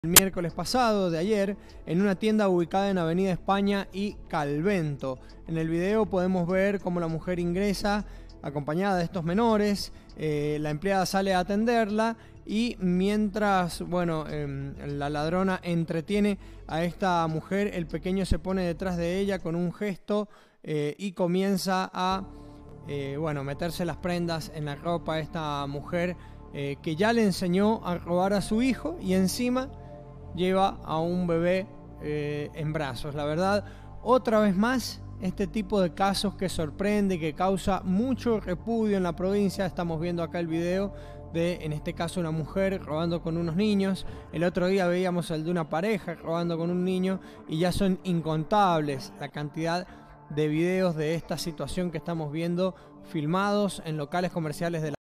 El miércoles pasado, de ayer, en una tienda ubicada en Avenida España y Calvento. En el video podemos ver cómo la mujer ingresa acompañada de estos menores, la empleada sale a atenderla y mientras, la ladrona entretiene a esta mujer, el pequeño se pone detrás de ella con un gesto y comienza a meterse las prendas en la ropa a esta mujer que ya le enseñó a robar a su hijo y encima lleva a un bebé en brazos. La verdad, otra vez más, este tipo de casos que sorprende, que causa mucho repudio en la provincia. Estamos viendo acá el video de, en este caso, una mujer robando con unos niños. El otro día veíamos el de una pareja robando con un niño y ya son incontables la cantidad de videos de esta situación que estamos viendo filmados en locales comerciales de la